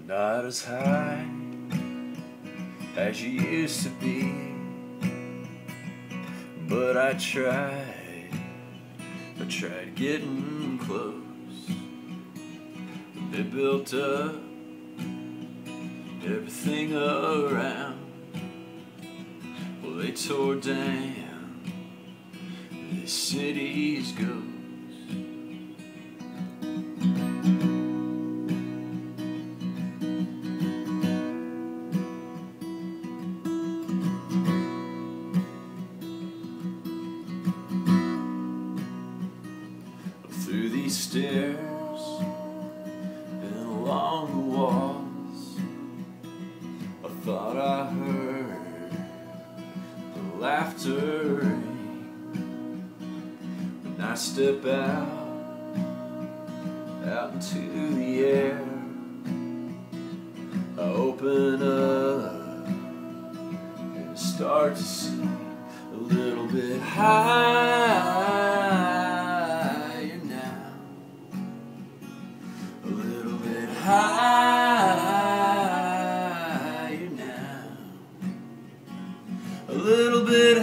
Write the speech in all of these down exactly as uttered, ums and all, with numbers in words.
not as high as you used to be, but I tried, I tried getting close. They built up everything around, well, they tore down this city's ghost. Through these stairs and along the walls, I thought I heard the laughter ring. When I step out, out into the air, I open up and start to see a little bit high. Higher now, a little bit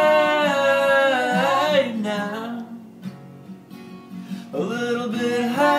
higher now, a little bit higher.